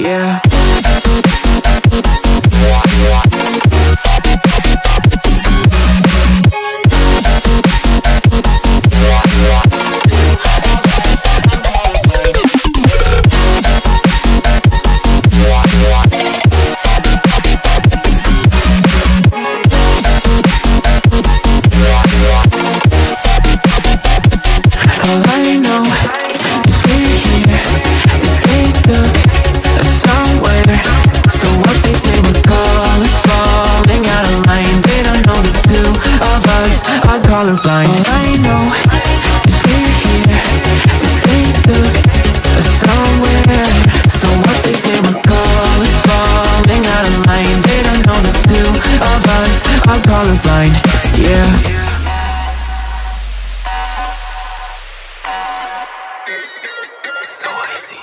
yeah. Colorblind. All I know is we're here, that they took us somewhere. So what they say we're calling, falling out of line. They don't know the two of us are colorblind, yeah. So easy.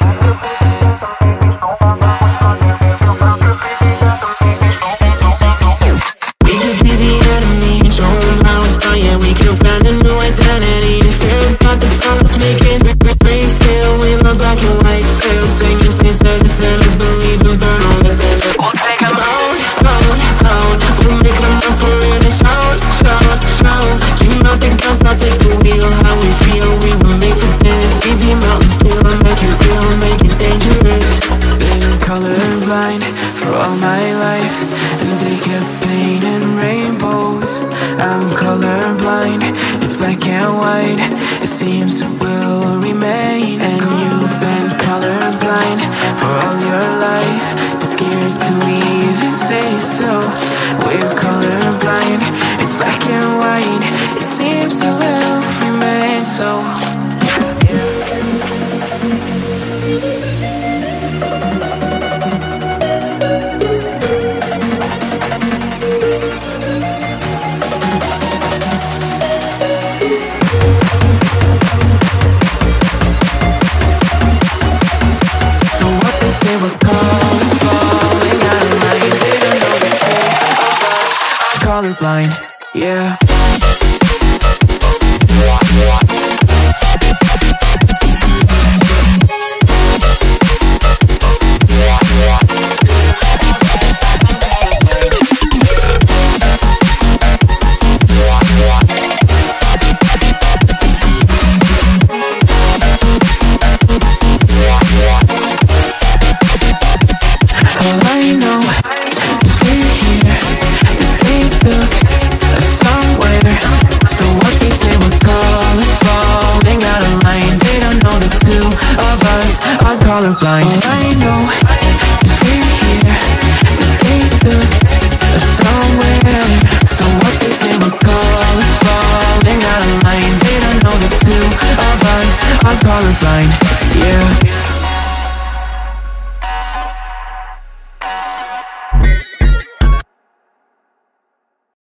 We could be the enemy and show them how it's done. Yeah, we could find a new identity and tear apart the songs, making grayscale with my black and white scale, singing saints of the sinners, believe and burn all that's in it. We'll take them out, out, out. We'll make them up for it and shout, shout, shout. Dream out the guns, I'll take the wheel. How we feel, we were made for this. Keep your mountains still and make it real, make it dangerous. Been colorblind for all my life, and they kept painting rainbows. I'm colorblind, it's black and white. It seems it will remain. And you've been colorblind for all your life, too scared to even say so. We're colorblind, it's black and white. It seems it will remain so. Colorblind, yeah. All I know is we're here, that they took us somewhere. So what they say we're calling, falling out of line. They don't know the two of us are colorblind.